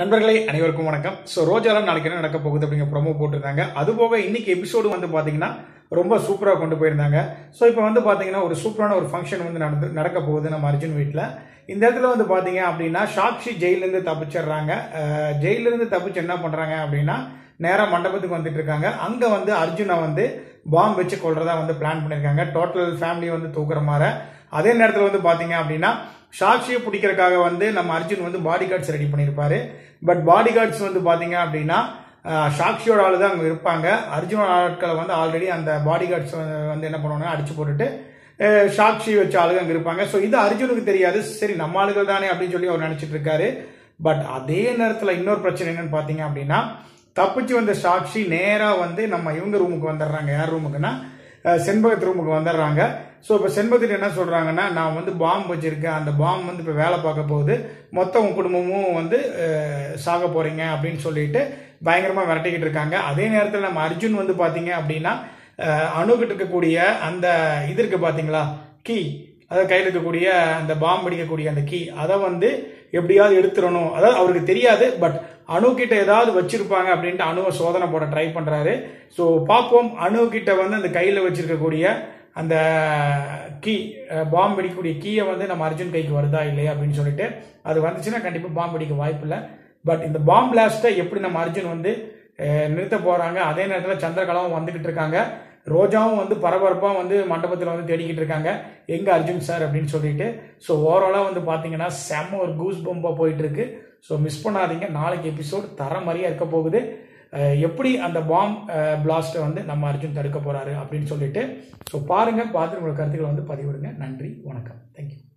நண்பர்களே அனைவருக்கும் வணக்கம். ஸோ ரோஜாலாம் நாளைக்கு என்ன நடக்க போகுது அப்படிங்கிற ப்ரோமோ போட்டிருந்தாங்க. அதுபோக இன்னைக்கு எபிசோடு வந்து பார்த்தீங்கன்னா ரொம்ப சூப்பராக கொண்டு போயிருந்தாங்க. ஸோ இப்போ வந்து பார்த்தீங்கன்னா ஒரு சூப்பரான ஒரு ஃபங்க்ஷன் வந்து நடக்க போகுது நம்ம அர்ஜுன் வீட்டில். இந்த இடத்துல வந்து பார்த்தீங்க அப்படின்னா சாக்ஷி ஜெயிலிருந்து தப்பிச்சிடுறாங்க. ஜெயிலிருந்து தப்பிச்சு என்ன பண்ணுறாங்க அப்படின்னா நேராக மண்டபத்துக்கு வந்துட்டு இருக்காங்க. அங்கே வந்து அர்ஜுனை வந்து பாம்பு வச்சு கொள்றதா வந்து பிளான் பண்ணியிருக்காங்க. டோட்டல் ஃபேமிலியை வந்து தூக்குற மாதிரி. அதே நேரத்தில் வந்து பார்த்தீங்க அப்படின்னா சாக்ஷியை பிடிக்கிறதுக்காக வந்து நம்ம அர்ஜுன் வந்து பாடி கார்ட்ஸ் ரெடி பண்ணியிருப்பாரு. பட் பாடி கார்ட்ஸ் வந்து பார்த்தீங்க அப்படின்னா சாக்ஷியோட ஆளு தான் அங்கே இருப்பாங்க. அர்ஜுனோட ஆட்களை வந்து ஆல்ரெடி அந்த பாடி கார்ட்ஸ் வந்து என்ன பண்ணுவாங்க, அடிச்சு போட்டுட்டு சாக்ஷி வச்ச ஆளுங்க அங்கே இருப்பாங்க. ஸோ இது அர்ஜுனுக்கு தெரியாது. சரி நம்ம ஆளுகள் தானே அப்படின்னு சொல்லி அவர் நினைச்சிட்டு இருக்காரு. பட் அதே நேரத்தில் இன்னொரு பிரச்சனை என்னன்னு பார்த்தீங்க அப்படின்னா தப்பிச்சு வந்த சாக்ஷி நேராக வந்து நம்ம இவங்க ரூமுக்கு வந்துடுறாங்க. யார் ரூமுக்குன்னா செண்பகத் ரூமுக்கு வந்துடுறாங்க. ஸோ இப்போ செண்பகத்தில் என்ன சொல்றாங்கன்னா, நான் வந்து பாம்பு வச்சிருக்கேன், அந்த பாம்பு வந்து இப்போ வேலை பார்க்க போகுது, மொத்த குடும்பமும் வந்து சாக போறீங்க அப்படின்னு சொல்லிட்டு பயங்கரமா மிரட்டிக்கிட்டு இருக்காங்க. அதே நேரத்தில் நம்ம அர்ஜுன் வந்து பாத்தீங்க அப்படின்னா அணுகிட்டு இருக்கக்கூடிய அந்த இது இருக்கு பாத்தீங்களா, கீ, அதாவது கையில் இருக்கக்கூடிய அந்த பாம்பு அடிக்கக்கூடிய அந்த கீ, அதை வந்து எப்படியாவது எடுத்துடணும். அதாவது அவருக்கு தெரியாது, பட் அணு கிட்ட ஏதாவது வச்சிருப்பாங்க அப்படின்ட்டு அணுவை சோதனை போட ட்ரை பண்றாரு. ஸோ பார்ப்போம் அணு கிட்ட வந்து அந்த கையில் வச்சிருக்கக்கூடிய அந்த கீ, பாம்பு வெடிக்கக்கூடிய கீயை வந்து நம்ம அர்ஜுன் கைக்கு வருதா இல்லையா அப்படின்னு சொல்லிட்டு. அது வந்துச்சுன்னா கண்டிப்பாக பாம்பு வெடிக்க வாய்ப்பு இல்லை. பட் இந்த பாம்பு பிளாஸ்ட்டை எப்படி நம்ம அர்ஜுன் வந்து நிறுத்த போறாங்க. அதே நேரத்தில் சந்திரகலாவும் வந்துகிட்டு இருக்காங்க. ரோஜாவும் வந்து பரபரப்பாக வந்து மண்டபத்தில் வந்து தேடிக்கிட்டு இருக்காங்க, எங்க அர்ஜுன் சார் அப்படின்னு சொல்லிட்டு. ஸோ ஓவராலாக வந்து பார்த்தீங்கன்னா செம்ம ஒரு கூஸ் பம்பாக போயிட்டு இருக்கு. ஸோ மிஸ் பண்ணாதீங்க, நாளைக்கு எபிசோட் தர மாதிரியா இருக்க போகுது. எப்படி அந்த பாம் பிளாஸ்ட்டை வந்து நம்ம அர்ஜுன் தடுக்க போறாரு அப்படின்னு சொல்லிட்டு. ஸோ பாருங்க, பார்த்து உங்களோட கருத்துக்களை வந்து பதிவிடுங்க. நன்றி, வணக்கம், தேங்க்யூ.